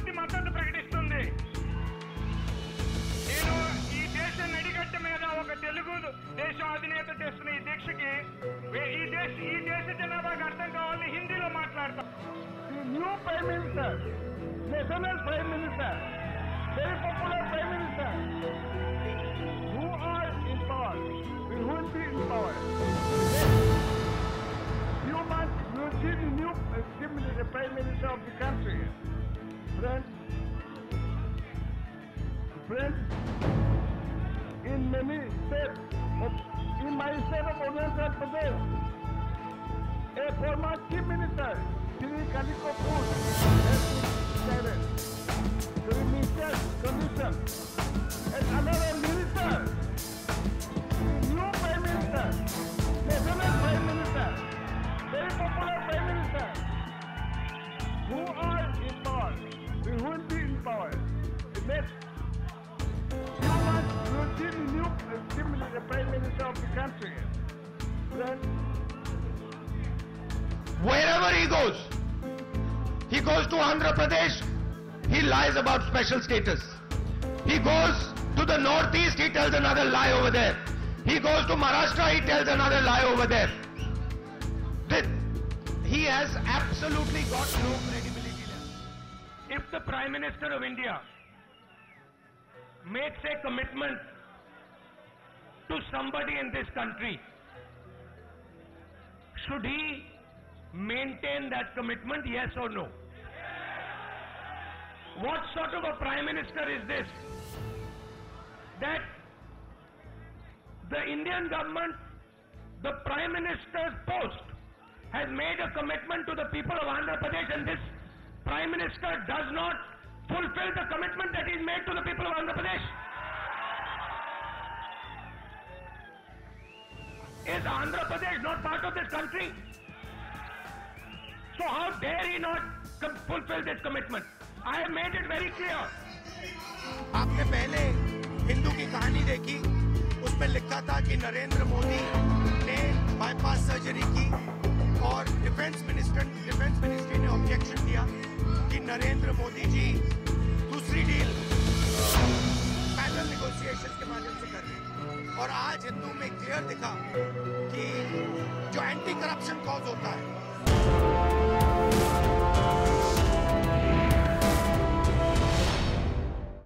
పూర్తి మద్దతు ప్రకటిస్తుంది. నేను ఈ దేశ నడిగట్ట మీద ఒక తెలుగు దేశం అధినేత చేస్తున్న ఈ దీక్షకి ఈ దేశ జనాభాకి అర్థం కావాలని హిందీలో మాట్లాడతాం. New prime minister, national prime minister, very popular prime minister, who are in power, who will be in power. You will see the new the prime minister of the country. Friends, in many states, in my state of Arunachal Pradesh, a former chief minister, Shri Kaliko Pur, has been decided to the minister's condition, and another minister, the new prime minister, national prime minister, very popular prime minister, who are in power, who will be in power. The next few months, you will see the new the prime minister of the country. Friends, wherever he goes to Andhra Pradesh, he lies about special status. He goes to the northeast, he tells another lie over there. He goes to Maharashtra, he tells another lie over there. He has absolutely got no credibility left. If the Prime Minister of India makes a commitment to somebody in this country, should he maintain that commitment, yes or no? What sort of a Prime Minister is this? That the Indian government, the Prime Minister's post, has made a commitment to the people of Andhra Pradesh, and this Prime Minister does not fulfill the commitment that he's made to the people of Andhra Pradesh. Is Andhra Pradesh not part of this country? So how dare he not fulfill this commitment? I have made it very clear. आपने पहले हिंदू की कहानी देखी, उसमें लिखा था कि नरेंद्र मोदी ने बाईपास सर्जरी की और डिफेंस मिनिस्ट्री ने ऑब्जेक्शन दिया कि नरेंद्र मोदी जी दूसरी डील पैनल नेगोशिएशन के माध्यम से कर रहे हैं। और आज हिंदू में क्लियर दिखा कि जो एंटी करप्शन कॉज होता है